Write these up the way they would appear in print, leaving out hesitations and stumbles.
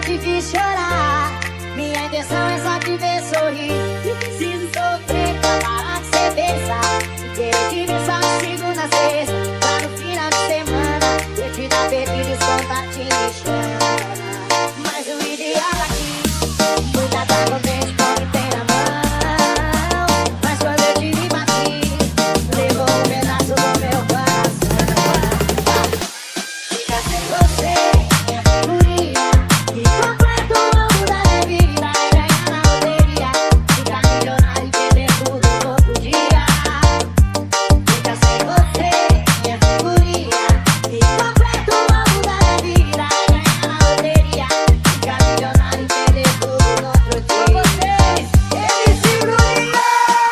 te vi chorar. Minha intenção é só te ver sorrir. E preciso sofrer pra parar de ser pensar. E querer te ver só de segunda a sexta, pra no final de semana eu te dar perdido e soltar te lixando. Mas o ideal aqui, cuidar da contente com o que tem na mão. Mas quando eu te vi bati, levou um pedaço do meu coração. Fica sem você, minha figurinha, que completa o longo da minha vida. Ganhar na loteria, ficar milionário e perder tudo no outro dia. Fica sem você, minha figurinha, que completa o longo da minha vida. Ganhar na loteria, ficar milionário e perder tudo no outro dia. Com vocês, MC Bruninho!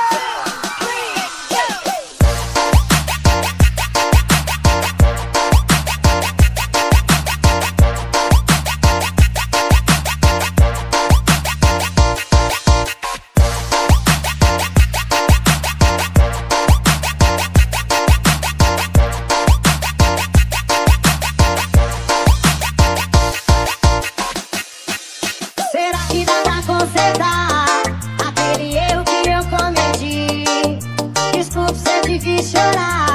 Será que dá pra consertar aquele erro que eu cometi? Desculpe se eu te fiz chorar.